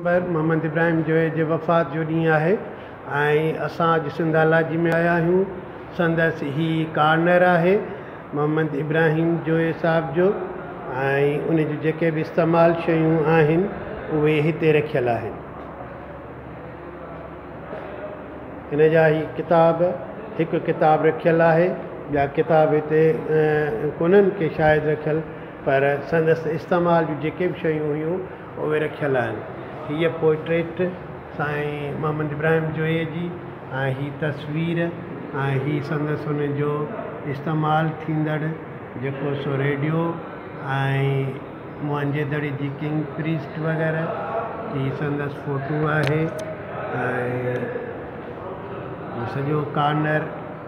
मोहम्मद इब्राहिम जोए जे वफ़ात जो ॾींहुं आहे ऐं असां अॼु सिंधालाजी में आया आहियूं। संदसि ही कार्नर आहे मोहम्मद इब्राहिम जोए साहिब जो ऐं उन जूं जेके बि इस्तेमालु शयूं आहिनि उहे हिते रखियल आहिनि। हिन जा ही किताब हिकु किताब रखियल आहे, ॿिया किताब हिते कोन्हनि के शायदि रखियल, पर संदसि इस्तेमाल जूं जेके बि शयूं हुयूं उहे रखियल आहिनि। हीअ पोर्ट्रेट साईं मोहम्मद इब्राहिम जोए जी ऐं हीअ तस्वीर ऐं हीअ संदसि हुन जो इस्तेमालु थींदड़ जेको सो रेडियो ऐं मुंहिंजे जी किंग प्रीस्ट वग़ैरह, हीअ संदसि फ़ोटो आहे ऐं सॼो कार्नर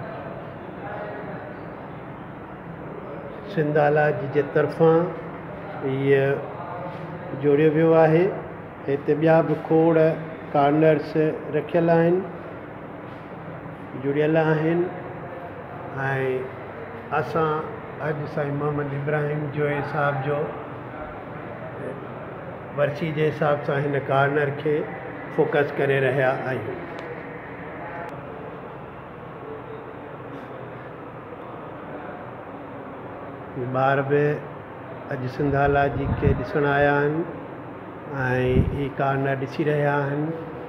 सिंधालाजी जे तरफ़ां हीअ जोड़ियो वियो आहे। हिते ॿिया बि खोड़ कार्नर्स रखियल आहिनि, जुड़ियल आहिनि ऐं असां अॼु साईं मोहम्मद इब्राहिम जोए साहिब जो वर्सी जे हिसाब सां हिन कार्नर खे फोकस करे रहिया आहियूं। ॿार बि अॼु सिंधालाजी खे ॾिसणु आया आहिनि ऐं ही कार्नर ॾिसी रहिया आहिनि।